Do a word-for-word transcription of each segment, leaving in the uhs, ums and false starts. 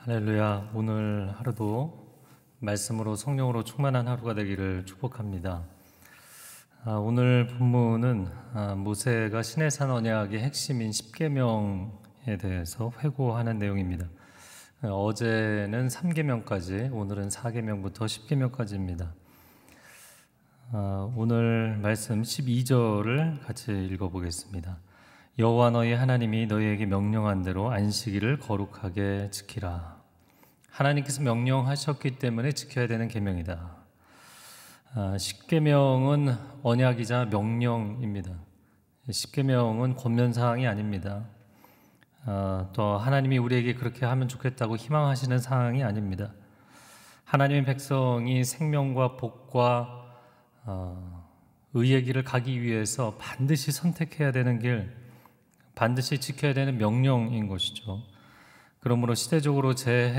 할렐루야. 오늘 하루도 말씀으로 성령으로 충만한 하루가 되기를 축복합니다. 아, 오늘 본문은 아, 모세가 시내산 언약의 핵심인 십계명에 대해서 회고하는 내용입니다. 아, 어제는 삼계명까지, 오늘은 사계명부터 십계명까지입니다. 아, 오늘 말씀 십이 절을 같이 읽어보겠습니다. 여호와 너희 하나님이 너희에게 명령한 대로 안식일을 거룩하게 지키라. 하나님께서 명령하셨기 때문에 지켜야 되는 계명이다. 아, 십계명은 언약이자 명령입니다. 십계명은 권면사항이 아닙니다. 아, 또 하나님이 우리에게 그렇게 하면 좋겠다고 희망하시는 사항이 아닙니다. 하나님의 백성이 생명과 복과 어, 의의 길을 가기 위해서 반드시 선택해야 되는 길, 반드시 지켜야 되는 명령인 것이죠. 그러므로 시대적으로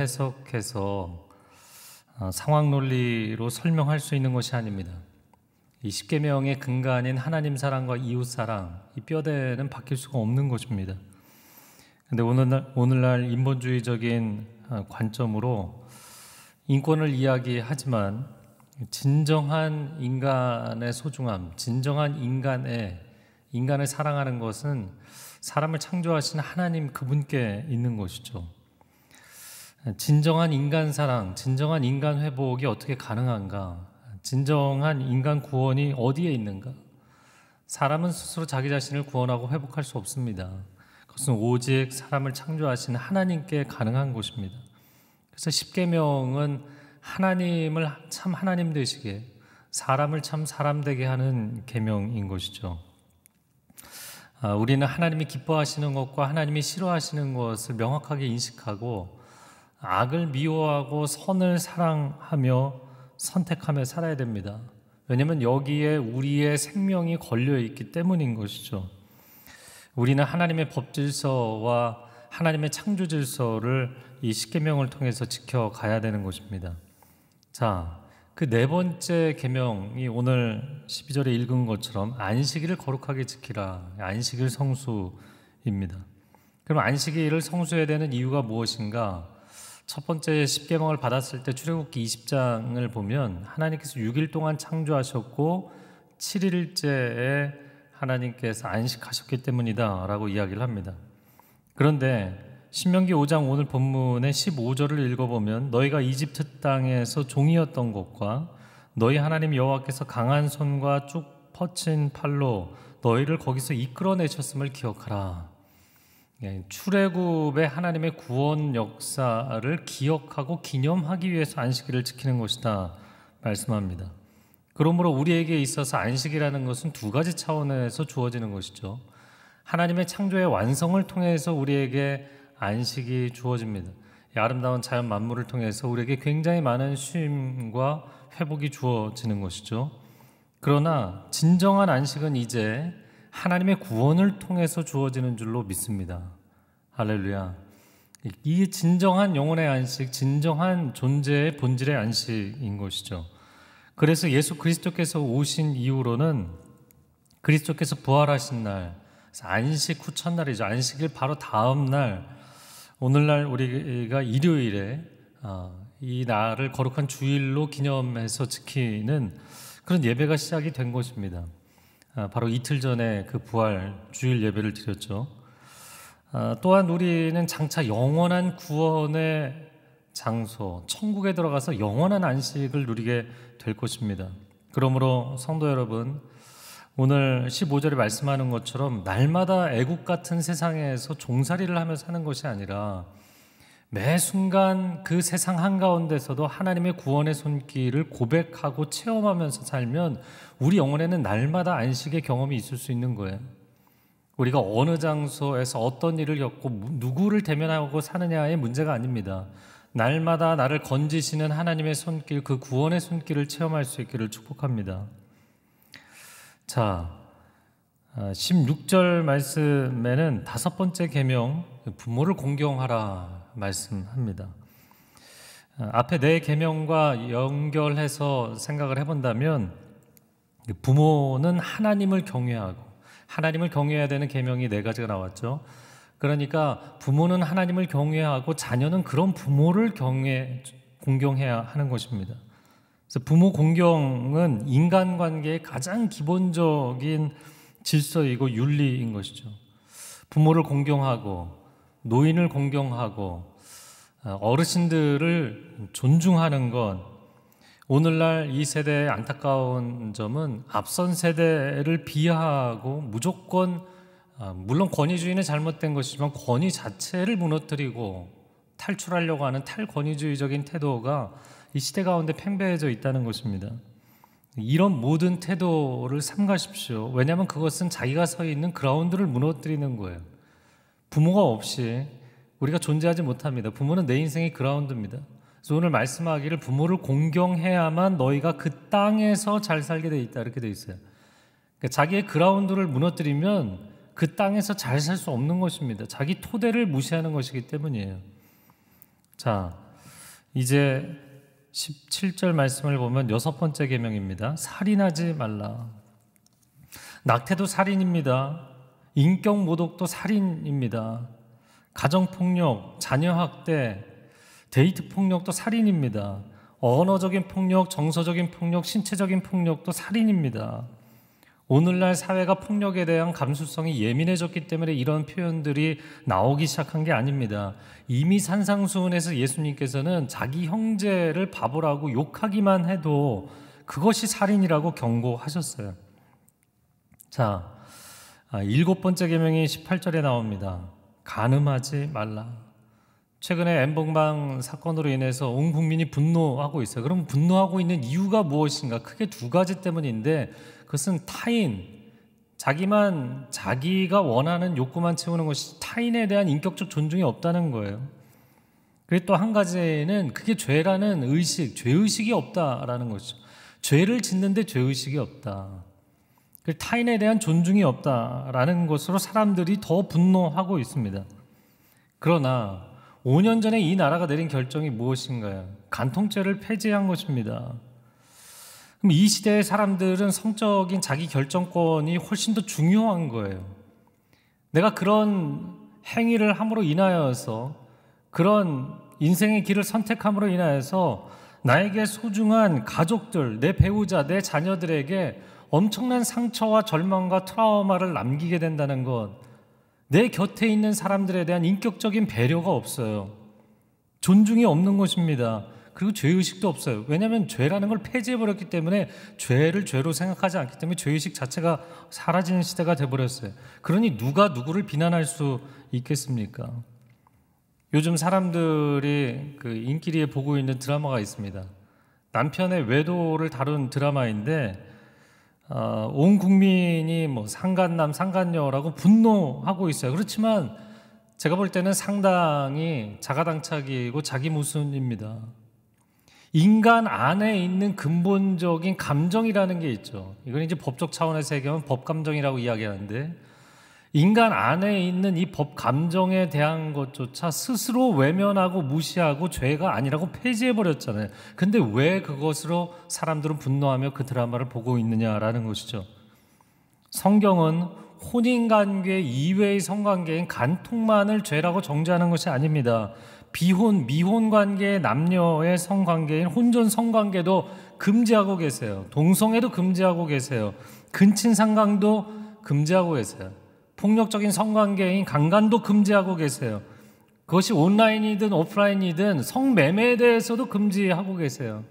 재해석해서 어, 상황 논리로 설명할 수 있는 것이 아닙니다. 이 십계명의 근간인 하나님 사랑과 이웃 사랑, 이 뼈대는 바뀔 수가 없는 것입니다. 그런데 오늘날, 오늘날 인본주의적인 관점으로 인권을 이야기하지만 진정한 인간의 소중함, 진정한 인간의 인간을 사랑하는 것은 사람을 창조하신 하나님 그분께 있는 것이죠. 진정한 인간 사랑, 진정한 인간 회복이 어떻게 가능한가? 진정한 인간 구원이 어디에 있는가? 사람은 스스로 자기 자신을 구원하고 회복할 수 없습니다. 그것은 오직 사람을 창조하신 하나님께 가능한 것입니다. 그래서 십계명은 하나님을 참 하나님 되시게, 사람을 참 사람 되게 하는 계명인 것이죠. 아, 우리는 하나님이 기뻐하시는 것과 하나님이 싫어하시는 것을 명확하게 인식하고 악을 미워하고 선을 사랑하며 선택하며 살아야 됩니다. 왜냐하면 여기에 우리의 생명이 걸려있기 때문인 것이죠. 우리는 하나님의 법질서와 하나님의 창조질서를 이 십계명을 통해서 지켜가야 되는 것입니다. 자, 그 네 번째 계명이 오늘 십이 절에 읽은 것처럼 안식일을 거룩하게 지키라. 안식일 성수입니다. 그럼 안식일을 성수해야 되는 이유가 무엇인가? 첫 번째 십계명을 받았을 때 출애굽기 이십 장을 보면 하나님께서 육 일 동안 창조하셨고 칠 일째에 하나님께서 안식하셨기 때문이다 라고 이야기를 합니다. 그런데 신명기 오 장 오늘 본문의 십오 절을 읽어보면 너희가 이집트 땅에서 종이었던 것과 너희 하나님 여호와께서 강한 손과 쭉 뻗친 팔로 너희를 거기서 이끌어내셨음을 기억하라. 출애굽의 하나님의 구원 역사를 기억하고 기념하기 위해서 안식일을 지키는 것이다 말씀합니다. 그러므로 우리에게 있어서 안식이라는 것은 두 가지 차원에서 주어지는 것이죠. 하나님의 창조의 완성을 통해서 우리에게 안식이 주어집니다. 이 아름다운 자연 만물을 통해서 우리에게 굉장히 많은 쉼과 회복이 주어지는 것이죠. 그러나 진정한 안식은 이제 하나님의 구원을 통해서 주어지는 줄로 믿습니다. 할렐루야. 이 진정한 영혼의 안식, 진정한 존재의 본질의 안식인 것이죠. 그래서 예수 그리스도께서 오신 이후로는 그리스도께서 부활하신 날, 안식 후 첫날이죠. 안식일 바로 다음 날, 오늘날 우리가 일요일에 이 날을 거룩한 주일로 기념해서 지키는 그런 예배가 시작이 된 것입니다. 바로 이틀 전에 그 부활 주일 예배를 드렸죠. 또한 우리는 장차 영원한 구원의 장소, 천국에 들어가서 영원한 안식을 누리게 될 것입니다. 그러므로 성도 여러분, 오늘 십오 절에 말씀하는 것처럼 날마다 애국 같은 세상에서 종살이를 하며 사는 것이 아니라 매 순간 그 세상 한가운데서도 하나님의 구원의 손길을 고백하고 체험하면서 살면 우리 영혼에는 날마다 안식의 경험이 있을 수 있는 거예요. 우리가 어느 장소에서 어떤 일을 겪고 누구를 대면하고 사느냐의 문제가 아닙니다. 날마다 나를 건지시는 하나님의 손길, 그 구원의 손길을 체험할 수 있기를 축복합니다. 자, 십육 절 말씀에는 다섯 번째 계명, 부모를 공경하라 말씀합니다. 앞에 네 계명과 연결해서 생각을 해본다면 부모는 하나님을 경외하고 하나님을 경외해야 되는 계명이 네 가지가 나왔죠. 그러니까 부모는 하나님을 경외하고 자녀는 그런 부모를 경외, 공경해야 하는 것입니다. 그래서 부모 공경은 인간관계의 가장 기본적인 질서이고 윤리인 것이죠. 부모를 공경하고 노인을 공경하고 어르신들을 존중하는 것, 오늘날 이 세대의 안타까운 점은 앞선 세대를 비하하고 무조건, 물론 권위주의는 잘못된 것이지만 권위 자체를 무너뜨리고 탈출하려고 하는 탈권위주의적인 태도가 이 시대 가운데 팽배해져 있다는 것입니다. 이런 모든 태도를 삼가십시오. 왜냐하면 그것은 자기가 서 있는 그라운드를 무너뜨리는 거예요. 부모가 없이 우리가 존재하지 못합니다. 부모는 내 인생의 그라운드입니다. 그래서 오늘 말씀하기를 부모를 공경해야만 너희가 그 땅에서 잘 살게 돼 있다, 이렇게 돼 있어요. 그러니까 자기의 그라운드를 무너뜨리면 그 땅에서 잘 살 수 없는 것입니다. 자기 토대를 무시하는 것이기 때문이에요. 자, 이제 십칠 절 말씀을 보면 여섯 번째 계명입니다. 살인하지 말라. 낙태도 살인입니다. 인격 모독도 살인입니다. 가정폭력, 자녀학대, 데이트 폭력도 살인입니다. 언어적인 폭력, 정서적인 폭력, 신체적인 폭력도 살인입니다. 오늘날 사회가 폭력에 대한 감수성이 예민해졌기 때문에 이런 표현들이 나오기 시작한 게 아닙니다. 이미 산상수훈에서 예수님께서는 자기 형제를 바보라고 욕하기만 해도 그것이 살인이라고 경고하셨어요. 자, 일곱 번째 계명이 십팔 절에 나옵니다. 간음하지 말라. 최근에 엠번방 사건으로 인해서 온 국민이 분노하고 있어요. 그럼 분노하고 있는 이유가 무엇인가? 크게 두 가지 때문인데 그것은 타인, 자기만 자기가 원하는 욕구만 채우는 것이 타인에 대한 인격적 존중이 없다는 거예요. 그리고 또 한 가지는 그게 죄라는 의식, 죄의식이 없다라는 것이죠. 죄를 짓는데 죄의식이 없다. 타인에 대한 존중이 없다라는 것으로 사람들이 더 분노하고 있습니다. 그러나 오 년 전에 이 나라가 내린 결정이 무엇인가요? 간통죄를 폐지한 것입니다. 그럼 이 시대의 사람들은 성적인 자기 결정권이 훨씬 더 중요한 거예요. 내가 그런 행위를 함으로 인하여서, 그런 인생의 길을 선택함으로 인하여서 나에게 소중한 가족들, 내 배우자, 내 자녀들에게 엄청난 상처와 절망과 트라우마를 남기게 된다는 것, 내 곁에 있는 사람들에 대한 인격적인 배려가 없어요. 존중이 없는 것입니다. 그리고 죄의식도 없어요. 왜냐하면 죄라는 걸 폐지해버렸기 때문에 죄를 죄로 생각하지 않기 때문에 죄의식 자체가 사라지는 시대가 돼버렸어요. 그러니 누가 누구를 비난할 수 있겠습니까? 요즘 사람들이 그 인기리에 보고 있는 드라마가 있습니다. 남편의 외도를 다룬 드라마인데 어, 온 국민이 뭐 상간남, 상간녀라고 분노하고 있어요. 그렇지만 제가 볼 때는 상당히 자가당착이고 자기무순입니다. 인간 안에 있는 근본적인 감정이라는 게 있죠. 이건 이제 법적 차원에서 얘기하면 법감정이라고 이야기하는데, 인간 안에 있는 이 법감정에 대한 것조차 스스로 외면하고 무시하고 죄가 아니라고 폐지해버렸잖아요. 근데 왜 그것으로 사람들은 분노하며 그 드라마를 보고 있느냐라는 것이죠. 성경은 혼인관계 이외의 성관계인 간통만을 죄라고 정죄하는 것이 아닙니다. 비혼, 미혼관계의 남녀의 성관계인 혼전 성관계도 금지하고 계세요. 동성애도 금지하고 계세요. 근친상간도 금지하고 계세요. 폭력적인 성관계인 강간도 금지하고 계세요. 그것이 온라인이든 오프라인이든 성매매에 대해서도 금지하고 계세요.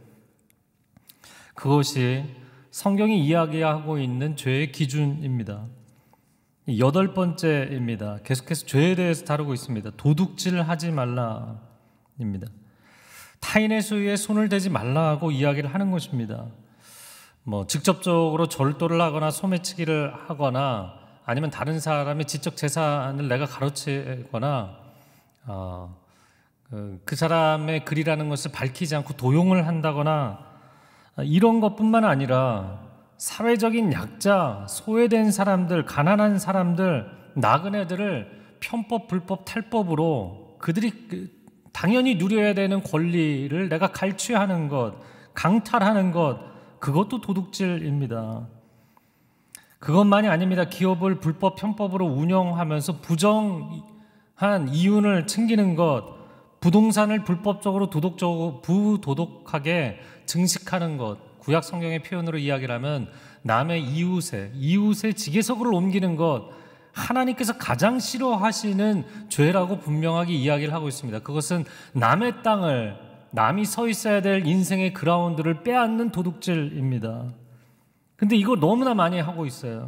그것이 성경이 이야기하고 있는 죄의 기준입니다. 여덟 번째입니다. 계속해서 죄에 대해서 다루고 있습니다. 도둑질하지 말라입니다. 타인의 소유에 손을 대지 말라고 이야기를 하는 것입니다. 뭐 직접적으로 절도를 하거나 소매치기를 하거나 아니면 다른 사람의 지적 재산을 내가 가로채거나 어, 그, 그 사람의 글이라는 것을 밝히지 않고 도용을 한다거나 이런 것뿐만 아니라 사회적인 약자, 소외된 사람들, 가난한 사람들, 나그네들을 편법, 불법, 탈법으로 그들이 당연히 누려야 되는 권리를 내가 갈취하는 것, 강탈하는 것, 그것도 도둑질입니다. 그것만이 아닙니다. 기업을 불법, 편법으로 운영하면서 부정 한 이윤을 챙기는 것, 부동산을 불법적으로 도덕적으로 부도덕하게 증식하는 것, 구약 성경의 표현으로 이야기를 하면 남의 이웃에 이웃의 지게석을 옮기는 것, 하나님께서 가장 싫어하시는 죄라고 분명하게 이야기를 하고 있습니다. 그것은 남의 땅을, 남이 서 있어야 될 인생의 그라운드를 빼앗는 도둑질입니다. 근데 이거 너무나 많이 하고 있어요.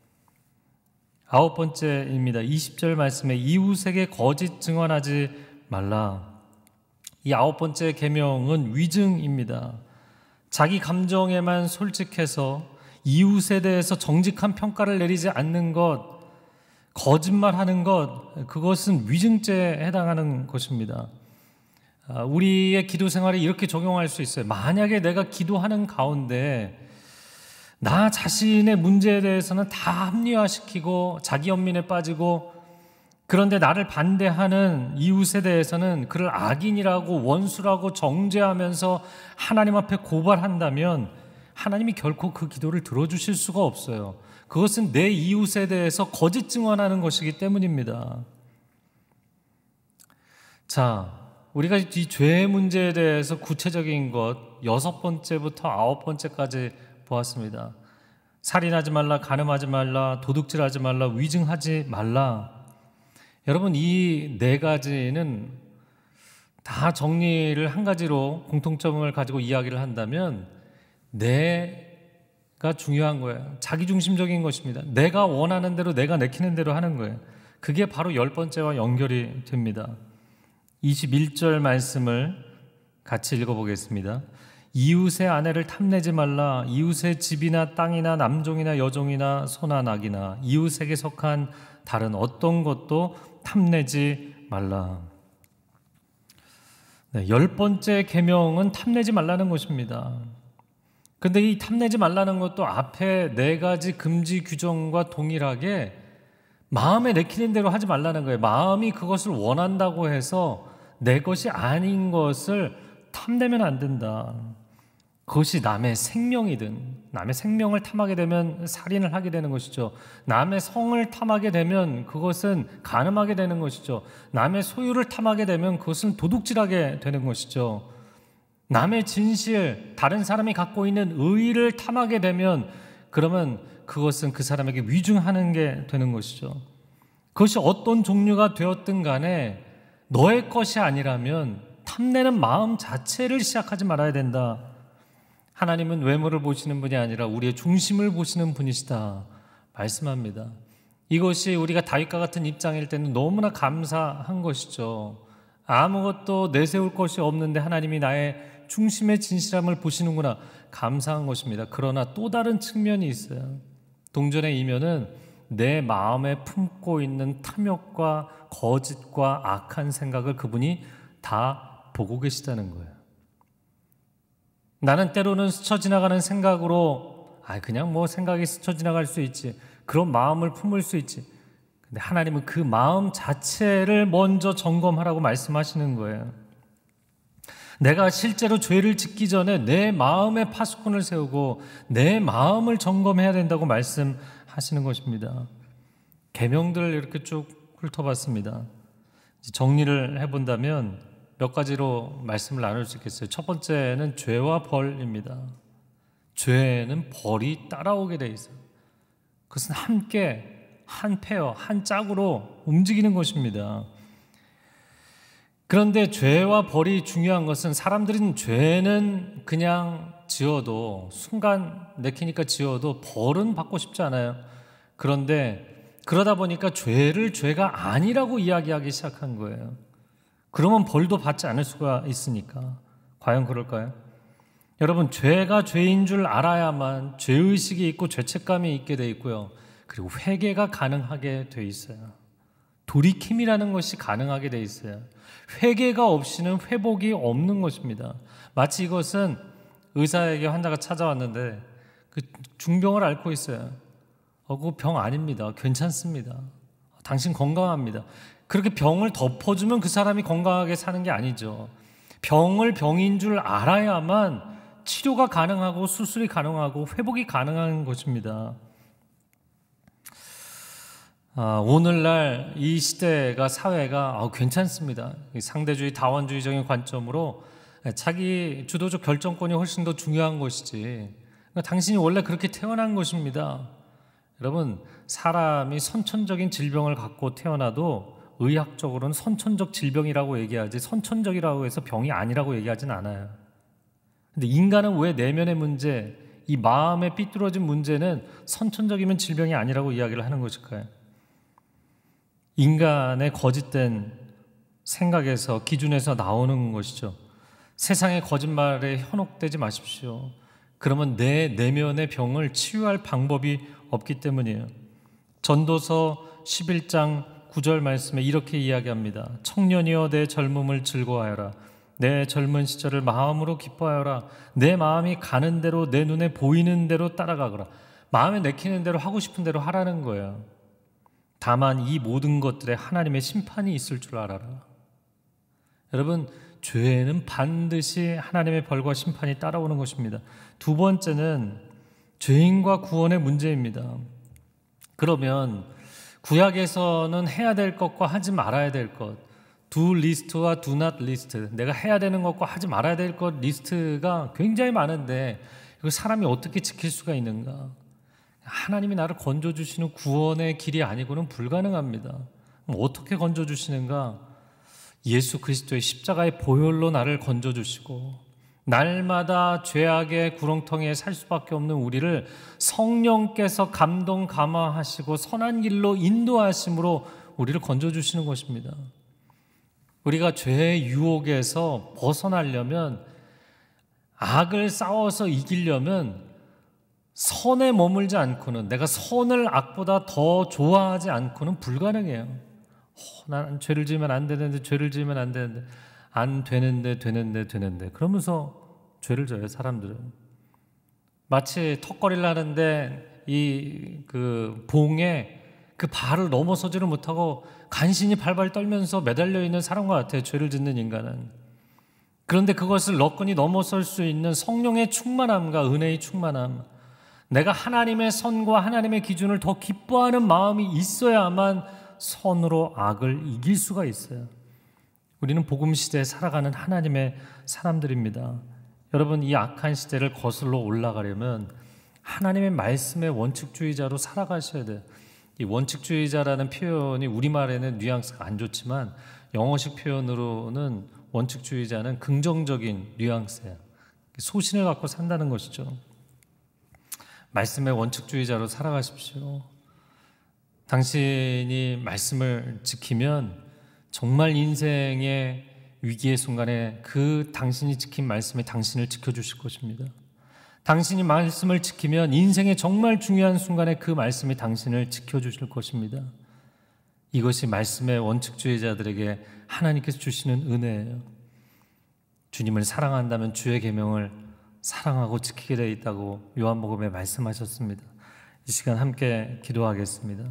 아홉 번째입니다. 이십 절 말씀에 이웃에게 거짓 증언하지 말라. 이 아홉 번째 계명은 위증입니다. 자기 감정에만 솔직해서 이웃에 대해서 정직한 평가를 내리지 않는 것, 거짓말하는 것, 그것은 위증죄에 해당하는 것입니다. 우리의 기도 생활에 이렇게 적용할 수 있어요. 만약에 내가 기도하는 가운데 나 자신의 문제에 대해서는 다 합리화시키고 자기 연민에 빠지고, 그런데 나를 반대하는 이웃에 대해서는 그를 악인이라고 원수라고 정죄하면서 하나님 앞에 고발한다면 하나님이 결코 그 기도를 들어주실 수가 없어요. 그것은 내 이웃에 대해서 거짓 증언하는 것이기 때문입니다. 자, 우리가 이 죄의 문제에 대해서 구체적인 것 여섯 번째부터 아홉 번째까지 보았습니다. 살인하지 말라, 간음하지 말라, 도둑질하지 말라, 위증하지 말라. 여러분, 이 네 가지는 다 정리를 한 가지로 공통점을 가지고 이야기를 한다면 내가 중요한 거예요. 자기중심적인 것입니다. 내가 원하는 대로, 내가 내키는 대로 하는 거예요. 그게 바로 열 번째와 연결이 됩니다. 이십일 절 말씀을 같이 읽어보겠습니다. 이웃의 아내를 탐내지 말라. 이웃의 집이나 땅이나 남종이나 여종이나 소나 낙이나 이웃에게 속한 다른 어떤 것도 탐내지 말라. 네, 열 번째 계명은 탐내지 말라는 것입니다. 그런데 이 탐내지 말라는 것도 앞에 네 가지 금지 규정과 동일하게 마음에 내키는 대로 하지 말라는 거예요. 마음이 그것을 원한다고 해서 내 것이 아닌 것을 탐내면 안 된다. 그것이 남의 생명이든, 남의 생명을 탐하게 되면 살인을 하게 되는 것이죠. 남의 성을 탐하게 되면 그것은 간음하게 되는 것이죠. 남의 소유를 탐하게 되면 그것은 도둑질하게 되는 것이죠. 남의 진실, 다른 사람이 갖고 있는 의의를 탐하게 되면 그러면 그것은 그 사람에게 위증하는 게 되는 것이죠. 그것이 어떤 종류가 되었든 간에 너의 것이 아니라면 탐내는 마음 자체를 시작하지 말아야 된다. 하나님은 외모를 보시는 분이 아니라 우리의 중심을 보시는 분이시다 말씀합니다. 이것이 우리가 다윗과 같은 입장일 때는 너무나 감사한 것이죠. 아무것도 내세울 것이 없는데 하나님이 나의 중심의 진실함을 보시는구나, 감사한 것입니다. 그러나 또 다른 측면이 있어요. 동전의 이면은 내 마음에 품고 있는 탐욕과 거짓과 악한 생각을 그분이 다 보고 계시다는 거예요. 나는 때로는 스쳐 지나가는 생각으로 아 그냥 뭐 생각이 스쳐 지나갈 수 있지, 그런 마음을 품을 수 있지. 근데 하나님은 그 마음 자체를 먼저 점검하라고 말씀하시는 거예요. 내가 실제로 죄를 짓기 전에 내 마음에 파수꾼을 세우고 내 마음을 점검해야 된다고 말씀하시는 것입니다. 계명들을 이렇게 쭉 훑어봤습니다. 정리를 해본다면 몇 가지로 말씀을 나눌 수 있겠어요. 첫 번째는 죄와 벌입니다. 죄는 벌이 따라오게 돼 있어요. 그것은 함께 한 페어, 한 짝으로 움직이는 것입니다. 그런데 죄와 벌이 중요한 것은 사람들은 죄는 그냥 지어도 순간 내키니까 지어도 벌은 받고 싶지 않아요. 그런데 그러다 보니까 죄를 죄가 아니라고 이야기하기 시작한 거예요. 그러면 벌도 받지 않을 수가 있으니까. 과연 그럴까요? 여러분, 죄가 죄인 줄 알아야만 죄의식이 있고 죄책감이 있게 돼 있고요. 그리고 회개가 가능하게 돼 있어요. 돌이킴이라는 것이 가능하게 돼 있어요. 회개가 없이는 회복이 없는 것입니다. 마치 이것은 의사에게 환자가 찾아왔는데 그 중병을 앓고 있어요. 어, 그거 병 아닙니다. 괜찮습니다. 당신 건강합니다. 그렇게 병을 덮어주면 그 사람이 건강하게 사는 게 아니죠. 병을 병인 줄 알아야만 치료가 가능하고 수술이 가능하고 회복이 가능한 것입니다. 아, 오늘날 이 시대가 사회가 아, 괜찮습니다. 상대주의 다원주의적인 관점으로 자기 주도적 결정권이 훨씬 더 중요한 것이지. 그러니까 당신이 원래 그렇게 태어난 것입니다. 여러분, 사람이 선천적인 질병을 갖고 태어나도 의학적으로는 선천적 질병이라고 얘기하지 선천적이라고 해서 병이 아니라고 얘기하진 않아요. 근데 인간은 왜 내면의 문제, 이 마음의 삐뚤어진 문제는 선천적이면 질병이 아니라고 이야기를 하는 것일까요? 인간의 거짓된 생각에서, 기준에서 나오는 것이죠. 세상의 거짓말에 현혹되지 마십시오. 그러면 내 내면의 병을 치유할 방법이 없기 때문이에요. 전도서 십일 장 구 절 말씀에 이렇게 이야기합니다. 청년이여 내 젊음을 즐거워하여라. 내 젊은 시절을 마음으로 기뻐하여라. 내 마음이 가는 대로 내 눈에 보이는 대로 따라가거라. 마음에 내키는 대로 하고 싶은 대로 하라는 거예요. 다만 이 모든 것들에 하나님의 심판이 있을 줄 알아라. 여러분, 죄에는 반드시 하나님의 벌과 심판이 따라오는 것입니다. 두 번째는 죄인과 구원의 문제입니다. 그러면 구약에서는 해야 될 것과 하지 말아야 될 것, do list와 do not list, 내가 해야 되는 것과 하지 말아야 될 것 리스트가 굉장히 많은데 이걸 사람이 어떻게 지킬 수가 있는가? 하나님이 나를 건져주시는 구원의 길이 아니고는 불가능합니다. 어떻게 건져주시는가? 예수 그리스도의 십자가의 보혈로 나를 건져주시고 날마다 죄악의 구렁텅이에 살 수밖에 없는 우리를 성령께서 감동 감화하시고 선한 길로 인도하심으로 우리를 건져주시는 것입니다. 우리가 죄의 유혹에서 벗어나려면, 악을 싸워서 이기려면 선에 머물지 않고는, 내가 선을 악보다 더 좋아하지 않고는 불가능해요. 어, 난 죄를 지으면 안 되는데, 죄를 지으면 안 되는데, 안 되는데, 되는데, 되는데. 그러면서 죄를 져요, 사람들은. 마치 턱걸이를 하는데 이 그 봉에 그 발을 넘어서지를 못하고 간신히 발발 떨면서 매달려 있는 사람과 같아요, 죄를 짓는 인간은. 그런데 그것을 너끈히 넘어설 수 있는 성령의 충만함과 은혜의 충만함, 내가 하나님의 선과 하나님의 기준을 더 기뻐하는 마음이 있어야만 선으로 악을 이길 수가 있어요. 우리는 복음 시대에 살아가는 하나님의 사람들입니다. 여러분, 이 악한 시대를 거슬러 올라가려면 하나님의 말씀의 원칙주의자로 살아가셔야 돼요. 이 원칙주의자라는 표현이 우리말에는 뉘앙스가 안 좋지만 영어식 표현으로는 원칙주의자는 긍정적인 뉘앙스예요. 소신을 갖고 산다는 것이죠. 말씀의 원칙주의자로 살아가십시오. 당신이 말씀을 지키면 정말 인생의 위기의 순간에 그 당신이 지킨 말씀이 당신을 지켜주실 것입니다. 당신이 말씀을 지키면 인생의 정말 중요한 순간에 그 말씀이 당신을 지켜주실 것입니다. 이것이 말씀의 원칙주의자들에게 하나님께서 주시는 은혜예요. 주님을 사랑한다면 주의 계명을 사랑하고 지키게 되어 있다고 요한복음에 말씀하셨습니다. 이 시간 함께 기도하겠습니다.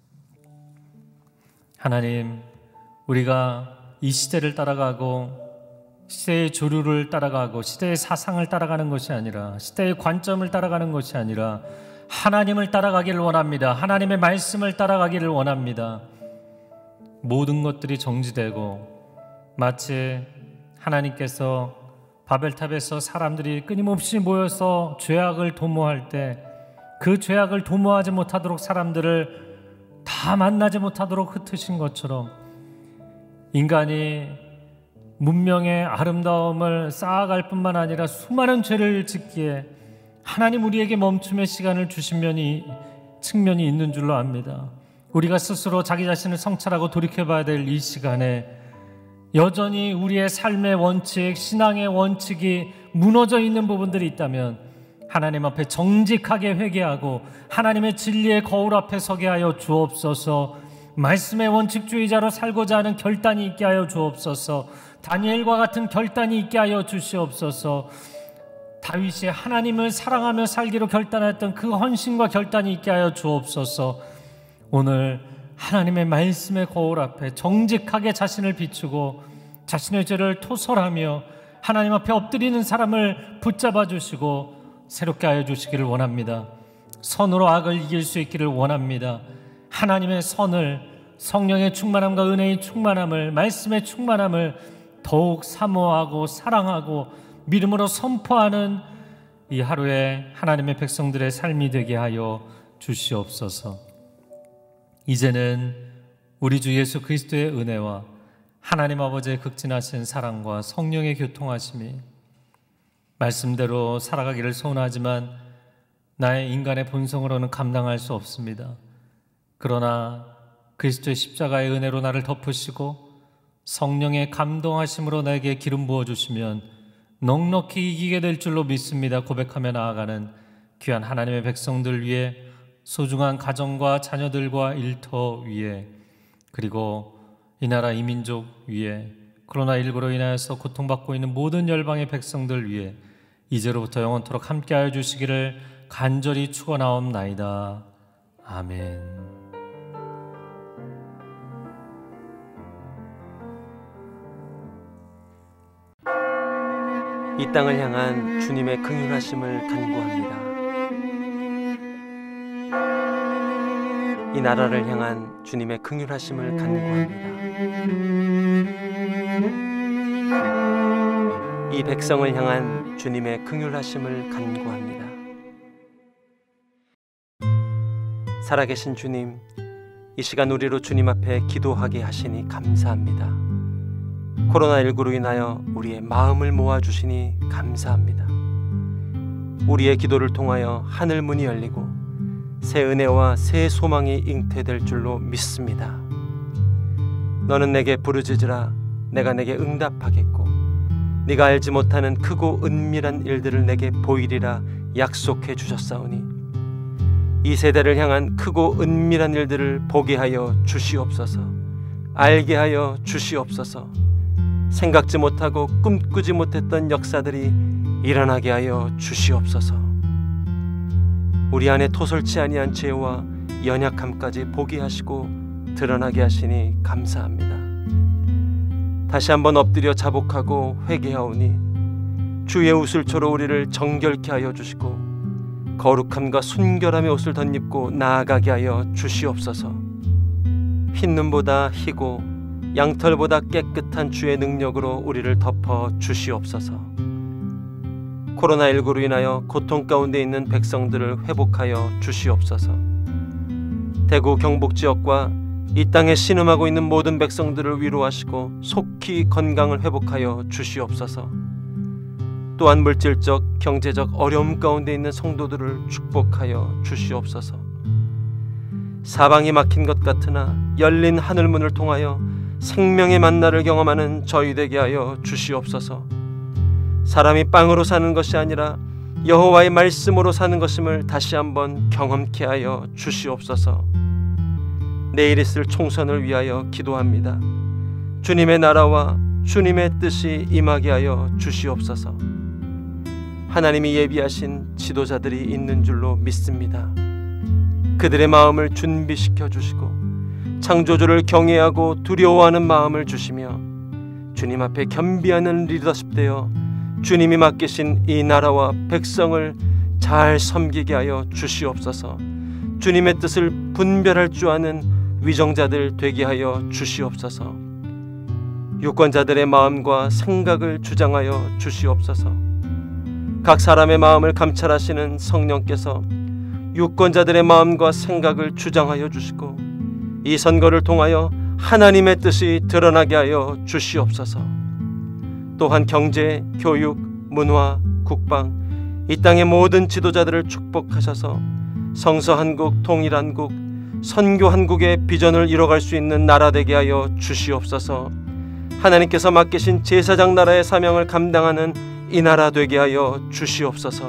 하나님, 우리가 이 시대를 따라가고 시대의 조류를 따라가고 시대의 사상을 따라가는 것이 아니라, 시대의 관점을 따라가는 것이 아니라 하나님을 따라가기를 원합니다. 하나님의 말씀을 따라가기를 원합니다. 모든 것들이 정지되고 마치 하나님께서 바벨탑에서 사람들이 끊임없이 모여서 죄악을 도모할 때 그 죄악을 도모하지 못하도록 사람들을 다 만나지 못하도록 흩으신 것처럼 인간이 문명의 아름다움을 쌓아갈 뿐만 아니라 수많은 죄를 짓기에 하나님 우리에게 멈춤의 시간을 주신 면이, 측면이 있는 줄로 압니다. 우리가 스스로 자기 자신을 성찰하고 돌이켜봐야 될 이 시간에 여전히 우리의 삶의 원칙, 신앙의 원칙이 무너져 있는 부분들이 있다면 하나님 앞에 정직하게 회개하고 하나님의 진리의 거울 앞에 서게 하여 주옵소서. 말씀의 원칙주의자로 살고자 하는 결단이 있게 하여 주옵소서. 다니엘과 같은 결단이 있게 하여 주시옵소서. 다윗이 하나님을 사랑하며 살기로 결단했던 그 헌신과 결단이 있게 하여 주옵소서. 오늘 하나님의 말씀의 거울 앞에 정직하게 자신을 비추고 자신의 죄를 토설하며 하나님 앞에 엎드리는 사람을 붙잡아 주시고 새롭게 하여 주시기를 원합니다. 선으로 악을 이길 수 있기를 원합니다. 하나님의 선을, 성령의 충만함과 은혜의 충만함을, 말씀의 충만함을 더욱 사모하고 사랑하고 믿음으로 선포하는 이 하루에 하나님의 백성들의 삶이 되게 하여 주시옵소서. 이제는 우리 주 예수 그리스도의 은혜와 하나님 아버지의 극진하신 사랑과 성령의 교통하심이 말씀대로 살아가기를 소원하지만 나의 인간의 본성으로는 감당할 수 없습니다. 그러나 그리스도의 십자가의 은혜로 나를 덮으시고 성령의 감동하심으로 나에게 기름 부어주시면 넉넉히 이기게 될 줄로 믿습니다. 고백하며 나아가는 귀한 하나님의 백성들 위해, 소중한 가정과 자녀들과 일터 위에, 그리고 이 나라 이민족 위에, 코로나십구로 인하여서 고통받고 있는 모든 열방의 백성들 위해 이제로부터 영원토록 함께하여 주시기를 간절히 축원하옵나이다. 아멘. 이 땅을 향한 주님의 긍휼하심을 간구합니다. 이 나라를 향한 주님의 긍휼하심을 간구합니다. 이 백성을 향한 주님의 긍휼하심을 간구합니다. 살아계신 주님, 이 시간 우리로 주님 앞에 기도하게 하시니 감사합니다. 코로나십구로 인하여 우리의 마음을 모아주시니 감사합니다. 우리의 기도를 통하여 하늘 문이 열리고 새 은혜와 새 소망이 잉태될 줄로 믿습니다. 너는 내게 부르짖으라 내가 내게 응답하겠고 네가 알지 못하는 크고 은밀한 일들을 내게 보이리라 약속해 주셨사오니 이 세대를 향한 크고 은밀한 일들을 보게 하여 주시옵소서. 알게 하여 주시옵소서. 생각지 못하고 꿈꾸지 못했던 역사들이 일어나게 하여 주시옵소서. 우리 안에 토설치 아니한 죄와 연약함까지 보게 하시고 드러나게 하시니 감사합니다. 다시 한번 엎드려 자복하고 회개하오니 주의 웃을초로 우리를 정결케 하여 주시고 거룩함과 순결함의 옷을 덧입고 나아가게 하여 주시옵소서. 흰 눈보다 희고 양털보다 깨끗한 주의 능력으로 우리를 덮어 주시옵소서. 코로나십구로 인하여 고통 가운데 있는 백성들을 회복하여 주시옵소서. 대구 경북 지역과 이 땅에 신음하고 있는 모든 백성들을 위로하시고 속히 건강을 회복하여 주시옵소서. 또한 물질적, 경제적 어려움 가운데 있는 성도들을 축복하여 주시옵소서. 사방이 막힌 것 같으나 열린 하늘문을 통하여 생명의 만나를 경험하는 저희 되게 하여 주시옵소서. 사람이 빵으로 사는 것이 아니라 여호와의 말씀으로 사는 것임을 다시 한번 경험케 하여 주시옵소서. 내일 있을 총선을 위하여 기도합니다. 주님의 나라와 주님의 뜻이 임하게 하여 주시옵소서. 하나님이 예비하신 지도자들이 있는 줄로 믿습니다. 그들의 마음을 준비시켜 주시고 창조주를 경외하고 두려워하는 마음을 주시며 주님 앞에 겸비하는 리더십 되어 주님이 맡기신 이 나라와 백성을 잘 섬기게 하여 주시옵소서. 주님의 뜻을 분별할 줄 아는 위정자들 되게 하여 주시옵소서. 유권자들의 마음과 생각을 주장하여 주시옵소서. 각 사람의 마음을 감찰하시는 성령께서 유권자들의 마음과 생각을 주장하여 주시고 이 선거를 통하여 하나님의 뜻이 드러나게 하여 주시옵소서. 또한 경제, 교육, 문화, 국방, 이 땅의 모든 지도자들을 축복하셔서 성서한국, 통일한국, 선교한국의 비전을 이뤄갈 수 있는 나라 되게 하여 주시옵소서. 하나님께서 맡기신 제사장 나라의 사명을 감당하는 이 나라 되게 하여 주시옵소서.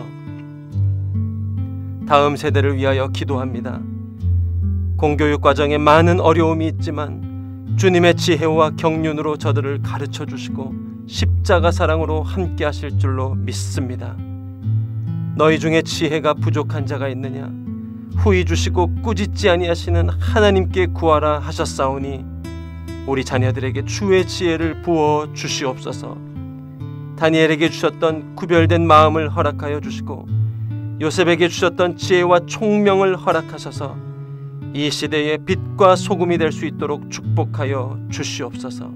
다음 세대를 위하여 기도합니다. 공교육 과정에 많은 어려움이 있지만 주님의 지혜와 경륜으로 저들을 가르쳐 주시고 십자가 사랑으로 함께 하실 줄로 믿습니다. 너희 중에 지혜가 부족한 자가 있느냐? 후히 주시고 꾸짖지 아니하시는 하나님께 구하라 하셨사오니 우리 자녀들에게 주의 지혜를 부어 주시옵소서. 다니엘에게 주셨던 구별된 마음을 허락하여 주시고 요셉에게 주셨던 지혜와 총명을 허락하셔서 이 시대의 빛과 소금이 될 수 있도록 축복하여 주시옵소서.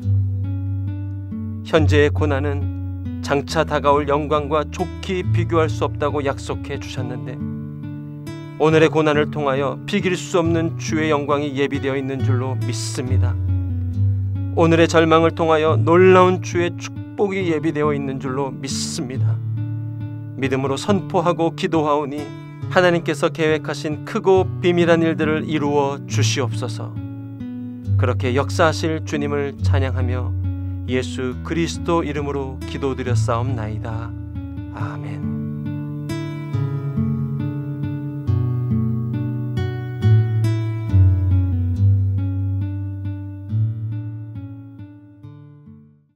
현재의 고난은 장차 다가올 영광과 좋게 비교할 수 없다고 약속해 주셨는데, 오늘의 고난을 통하여 비길 수 없는 주의 영광이 예비되어 있는 줄로 믿습니다. 오늘의 절망을 통하여 놀라운 주의 축복이 예비되어 있는 줄로 믿습니다. 믿음으로 선포하고 기도하오니 하나님께서 계획하신 크고 비밀한 일들을 이루어 주시옵소서. 그렇게 역사하실 주님을 찬양하며 예수 그리스도 이름으로 기도드렸사옵나이다. 아멘.